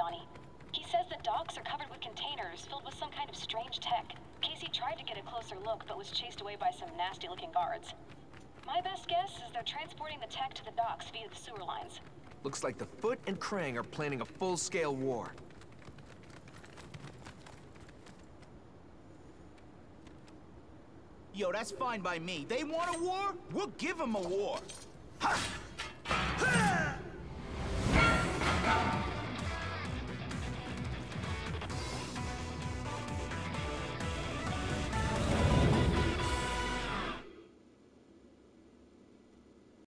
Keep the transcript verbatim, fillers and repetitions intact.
Johnny. He says the docks are covered with containers filled with some kind of strange tech. Casey tried to get a closer look, but was chased away by some nasty-looking guards. My best guess is they're transporting the tech to the docks via the sewer lines. Looks like the Foot and Krang are planning a full-scale war. Yo, that's fine by me. They want a war? We'll give them a war. Ha!